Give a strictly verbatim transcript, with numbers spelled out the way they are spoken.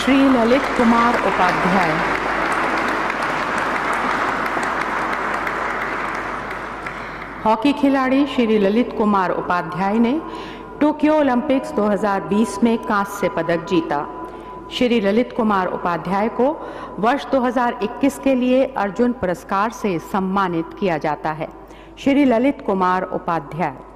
Shri Lalit Kumar Upadhyay. Hockey खिलाड़ी श्री ललित कुमार उपाध्याय ने Tokyo Olympics दो हज़ार बीस में कांस्य पदक जीता। श्री ललित कुमार उपाध्याय को वर्ष दो हज़ार इक्कीस के लिए अर्जुन पुरस्कार से सम्मानित किया जाता है। श्री ललित कुमार उपाध्याय।